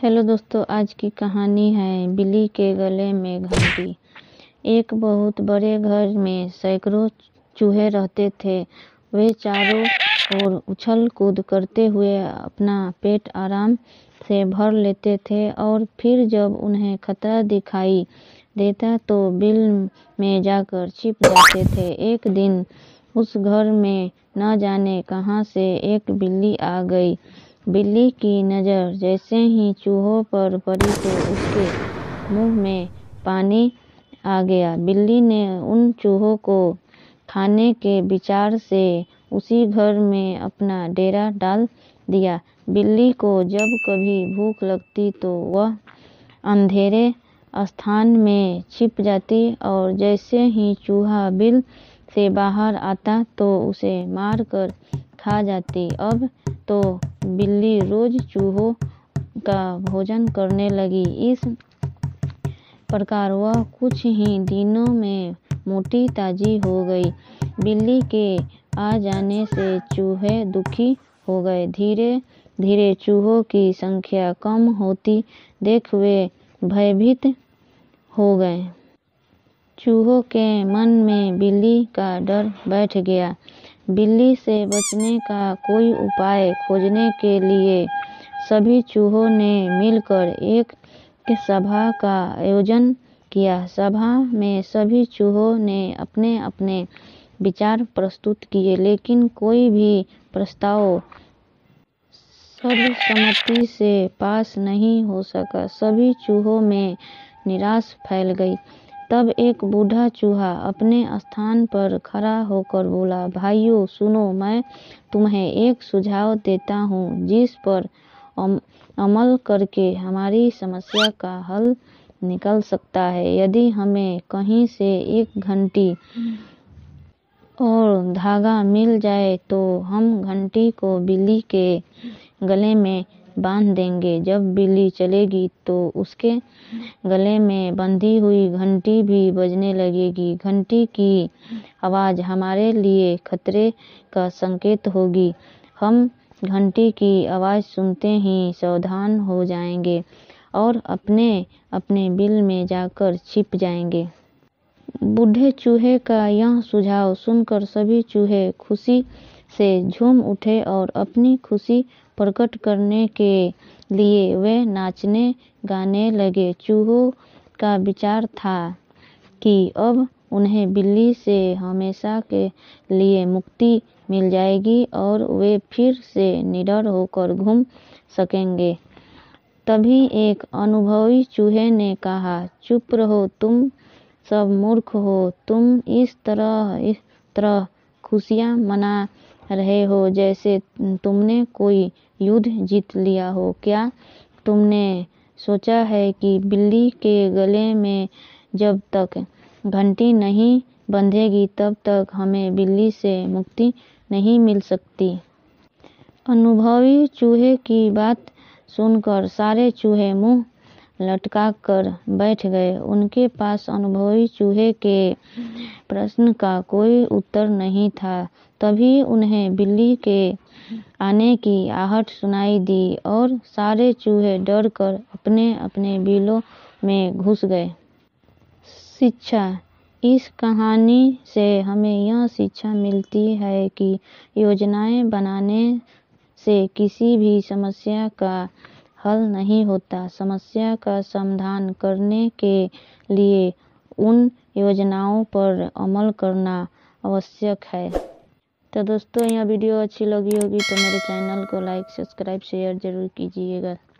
Hello दोस्तों, आज की कहानी है बिल्ली के गले में घंटी। एक बहुत बड़े घर में सैकड़ों चूहे रहते थे। वे चारों ओर उछल कूद करते हुए अपना पेट आराम से भर लेते थे और फिर जब उन्हें खतरा दिखाई देता तो बिल में जाकर छिप जाते थे। एक दिन उस घर में न जाने कहां से एक बिल्ली आ गई। बिल्ली की नज़र जैसे ही चूहों पर पड़ी तो उसके मुंह में पानी आ गया। बिल्ली ने उन चूहों को खाने के विचार से उसी घर में अपना डेरा डाल दिया। बिल्ली को जब कभी भूख लगती तो वह अंधेरे स्थान में छिप जाती और जैसे ही चूहा बिल से बाहर आता तो उसे मार कर खा जाती। अब तो बिल्ली रोज चूहों का भोजन करने लगी। इस प्रकार वह कुछ ही दिनों में मोटी ताजी हो गई। बिल्ली के आ जाने से चूहे दुखी हो गए। धीरे धीरे चूहों की संख्या कम होती देख वे भयभीत हो गए। चूहों के मन में बिल्ली का डर बैठ गया। बिल्ली से बचने का कोई उपाय खोजने के लिए सभी चूहों ने मिलकर एक सभा का आयोजन किया। सभा में सभी चूहों ने अपने अपने विचार प्रस्तुत किए, लेकिन कोई भी प्रस्ताव सर्वसम्मति से पास नहीं हो सका। सभी चूहों में निराशा फैल गई। तब एक बूढ़ा चूहा अपने स्थान पर खड़ा होकर बोला, भाइयों सुनो, मैं तुम्हें एक सुझाव देता हूँ जिस पर अमल करके हमारी समस्या का हल निकल सकता है। यदि हमें कहीं से एक घंटी और धागा मिल जाए तो हम घंटी को बिल्ली के गले में बांध देंगे। जब बिल्ली चलेगी तो उसके गले में बंधी हुई घंटी भी बजने लगेगी। घंटी की आवाज़ हमारे लिए खतरे का संकेत होगी। हम घंटी की आवाज़ सुनते ही सावधान हो जाएंगे और अपने अपने बिल में जाकर छिप जाएंगे। बूढ़े चूहे का यह सुझाव सुनकर सभी चूहे खुशी से झूम उठे और अपनी खुशी प्रकट करने के लिए वे नाचने गाने लगे। चूहों का विचार था कि अब उन्हें बिल्ली से हमेशा के लिए मुक्ति मिल जाएगी और वे फिर से निडर होकर घूम सकेंगे। तभी एक अनुभवी चूहे ने कहा, चुप रहो, तुम सब मूर्ख हो। तुम इस तरह खुशियाँ मना रहे हो जैसे तुमने कोई युद्ध जीत लिया हो। क्या तुमने सोचा है कि बिल्ली के गले में जब तक घंटी नहीं बंधेगी तब तक हमें बिल्ली से मुक्ति नहीं मिल सकती। अनुभवी चूहे की बात सुनकर सारे चूहे मुंह लटकाकर बैठ गए। उनके पास अनुभवी चूहे के प्रश्न का कोई उत्तर नहीं था। तभी उन्हें बिल्ली के आने की आहट सुनाई दी और सारे चूहे डरकर अपने अपने बिलों में घुस गए। शिक्षा। इस कहानी से हमें यह शिक्षा मिलती है कि योजनाएं बनाने से किसी भी समस्या का हल नहीं होता। समस्या का समाधान करने के लिए उन योजनाओं पर अमल करना आवश्यक है। तो दोस्तों, यह वीडियो अच्छी लगी होगी तो मेरे चैनल को लाइक, सब्सक्राइब, शेयर जरूर कीजिएगा।